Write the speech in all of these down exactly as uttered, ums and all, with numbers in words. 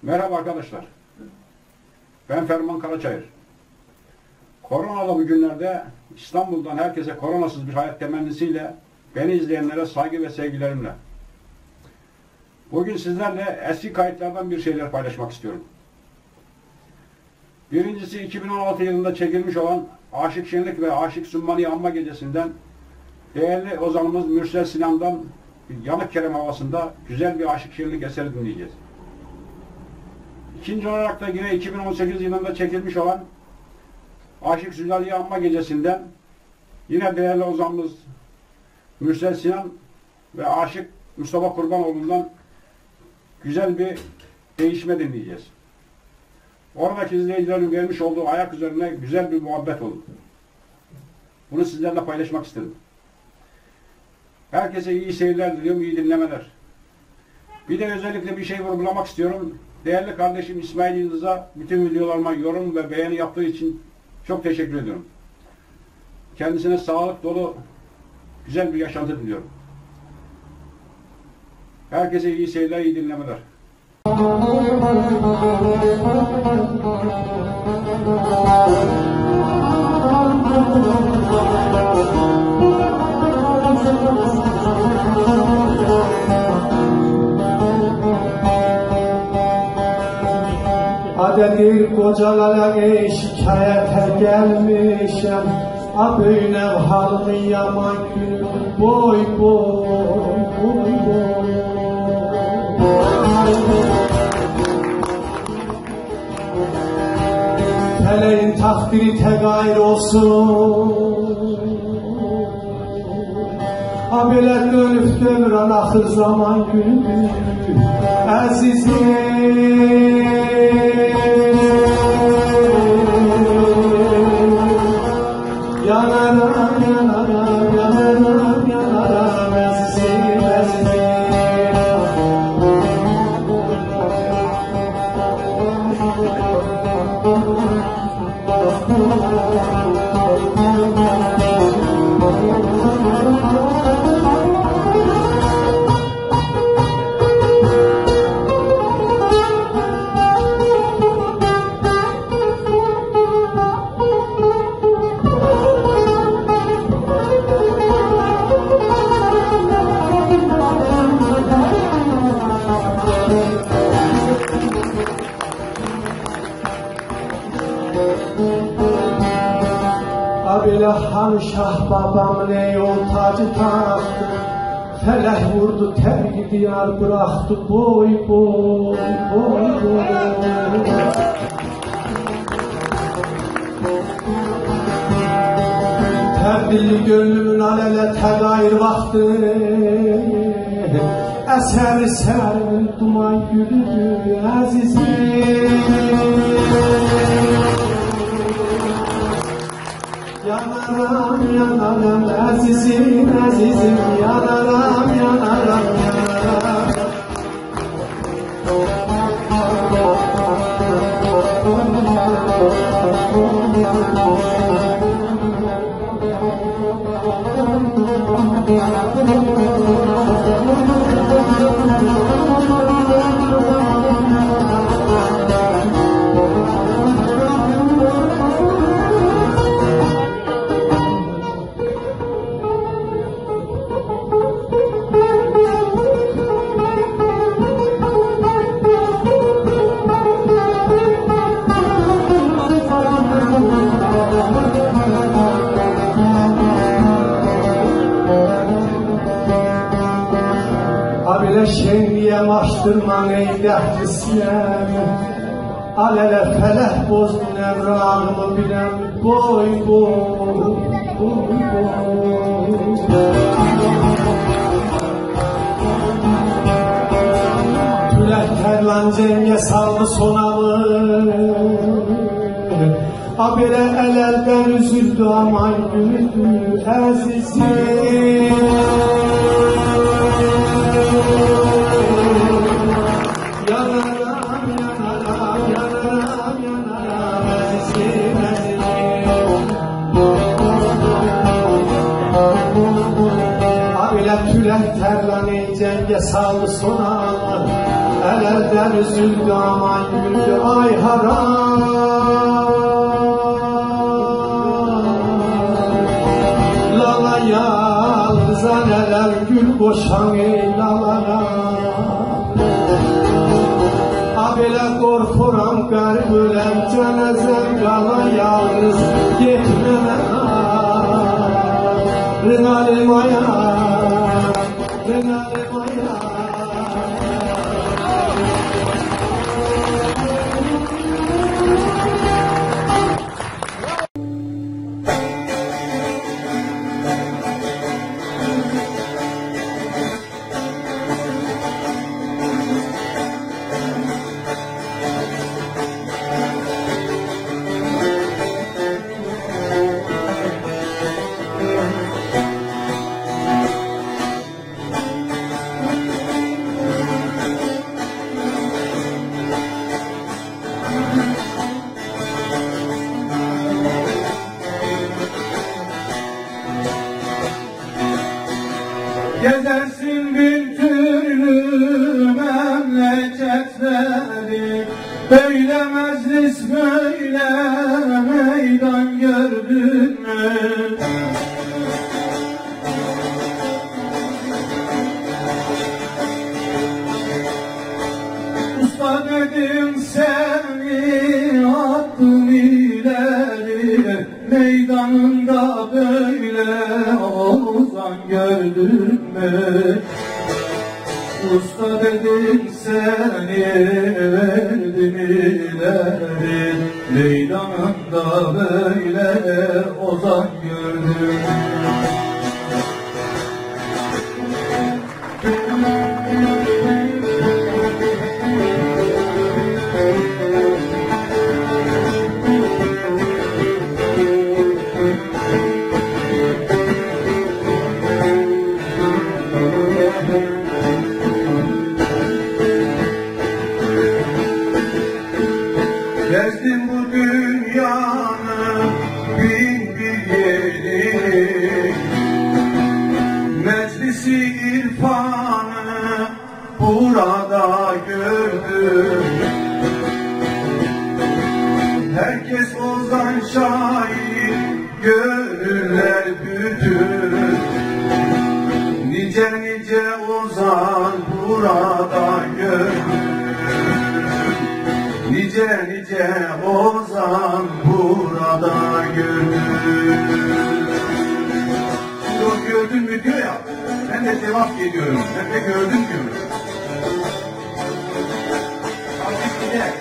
Merhaba arkadaşlar. Ben Ferman Karaçayır. Koronalı bu günlerde İstanbul'dan herkese koronasız bir hayat temennisiyle beni izleyenlere saygı ve sevgilerimle. Bugün sizlerle eski kayıtlardan bir şeyler paylaşmak istiyorum. Birincisi iki bin on altı yılında çekilmiş olan Aşık Şenlik ve Aşık Sümmani Anma Gecesi'nden değerli ozanımız Mürsel Sinan'dan Yanık Kerem havasında güzel bir Aşık Şenlik eseri dinleyeceğiz. İkinci olarak da yine iki bin on sekiz yılında çekilmiş olan Aşık Zülaliye Anma Gecesi'nden yine değerli ozanımız Mürsel Sinan ve Aşık Mustafa Kurbanoğlu'ndan güzel bir değişme dinleyeceğiz. Oradaki izleyicilerin vermiş olduğu ayak üzerine güzel bir muhabbet oldu. Bunu sizlerle paylaşmak istedim. Herkese iyi seyirler diliyorum, iyi dinlemeler. Bir de özellikle bir şey vurgulamak istiyorum. Değerli kardeşim İsmail Yıldız'a bütün videolarıma yorum ve beğeni yaptığı için çok teşekkür ediyorum. Kendisine sağlık dolu güzel bir yaşantı diliyorum. Herkese iyi seyirler, iyi dinlemeler. Adedir kocalara şikayete gelmişim. Abeylev halını yaman günüm boy boy boy boy. Feleğin takdiri tegayir olsun. Abiler dönüp dönüren ahır zaman günü azizim. Yanaram, yanaram, yanaram, yanaram, azizim, azizim. Abile Han Şah babam ne yol tacı taktı. Feleh vurdu terk diyar bıraktı boy boy boy boy. Terdilli gönlümün alele tegayir vakti. Eser serin duman gülüdü azizim. Yanaram, yanaram, azizim, azizim, yanaram, yanaram, yanaram. Abile şenliğe baştırman ey dehlisyen. Alele feleh bozdun evrağımı bilen boy boy boy boy. Tülek terlan zenge saldı sonamı. Abile el elden üzüldü aman gülüdü azizim. Yanaram, yanaram, yanaram, yanaram, azizim, azizim. Abile tülek terlan ey cenge saldı sonamı. el elden üzüldü aman güldü ay haram. Lala yalnıza neler gül boşan ey lalaya. Abele korkuram garip ölem cenazem lala yalnız gitmeme. Rınalim ayağım, rınalim ayağım. Gezersin bin türlü memleketleri, böyle meclis böyle meydan gördün mü? Usta dedim seni attım ileri, meydanında böyle ozan gördün mü? Usta dedim seni verdim ileri, meydanında böyle ozan gördün mü? Gezdim bu dünyanın bin bir yeri, meclisi irfanı burada gördüm. Herkes ozan şair, gönüller bütün. Nice nice ozan burada gördüm. Nice nice ozan burada gördüm. Yok gördün mü diyor ya, ben de cevap ediyorum. Ben de gördüm diyorum. Hadi gidelim.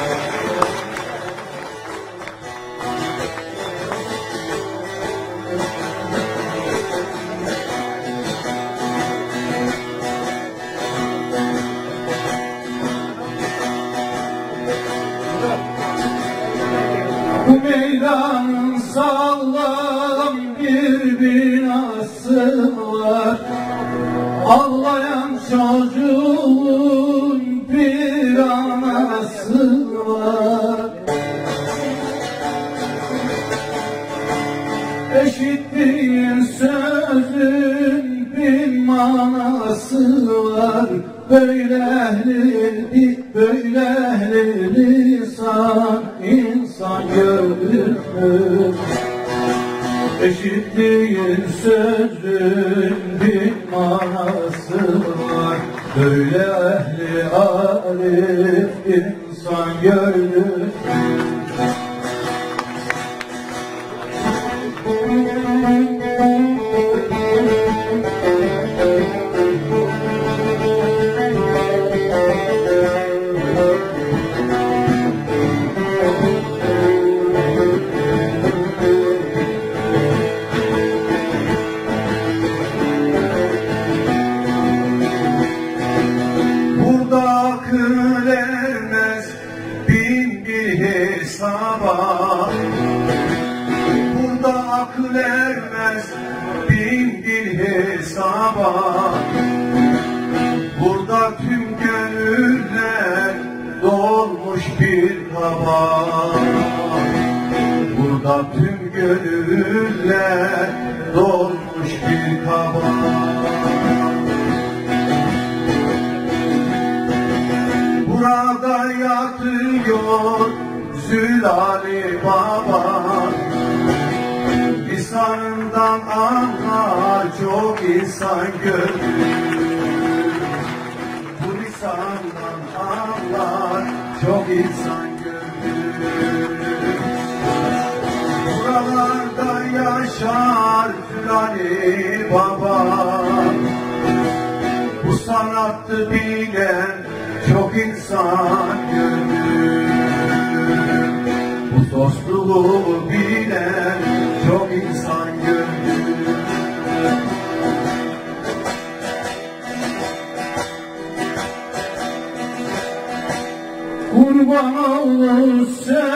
Bu meydanın sağlam bir binası var, ağlayan çocuğun bir anası var. Eşitliğin sözün bin manası var, böyle ehli, böyle ehli lisan insan gördün mü? Eşitliğin sözün bin manası var, böyle ehli arif insan gördün mü? Akıl ermez bin bir hesaba, burada akıl ermez bin bir hesaba, burada tüm gönüller dolmuş bir kaba, burada tüm gönüller dolmuş bir kaba. anlatıyor Zülali Baba. Lisanından anlar çok insan gönlü. Bu lisandan anlar çok insan gönlü. Buralarda yaşar Zülali Baba. Bu sanattı bilen çok insan gönlü. Bu dostluğu bilen çok insan gönlü. Kurban olur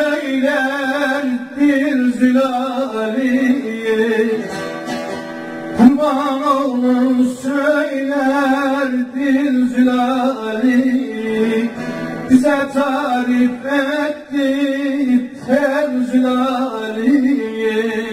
söylerdir Zülali'ye, kurban olur söylerdir Zülali, bize tarif etti ter Zülali'ye.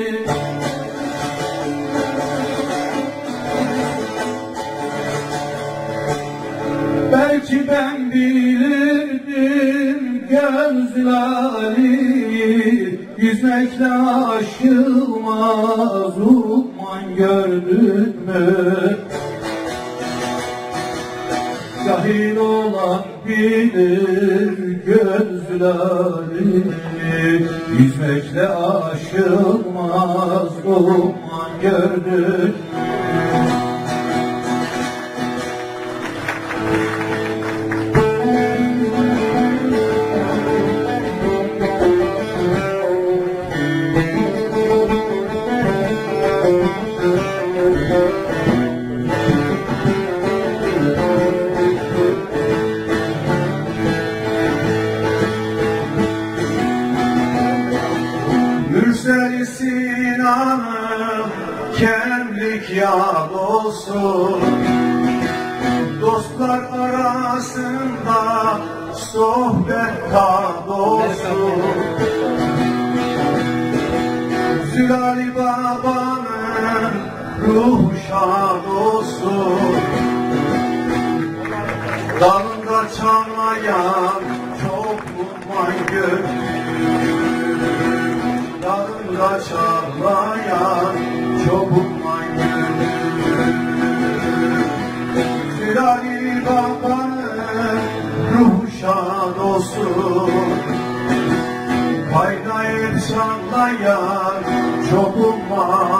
Belki ben bilirdim göz Zülali'yi, yüzmekle aşılmaz umman gördün mü? Cahil olan bilir göz Zülali'yi, yüzmekle aşılmaz umman gördün mü? Mürsel Sinan'ım kemlik yad olsun. Dostlar arasında sohbet tad olsun. Zülali Baba'nın ruhu şad olsun. Dalında çanlayan çok umman gönlü. Dalında çağlayan çok umman gönlü. Zülali Baba'nın ruhu şad olsun. Kaynayıp çağlayan çok umman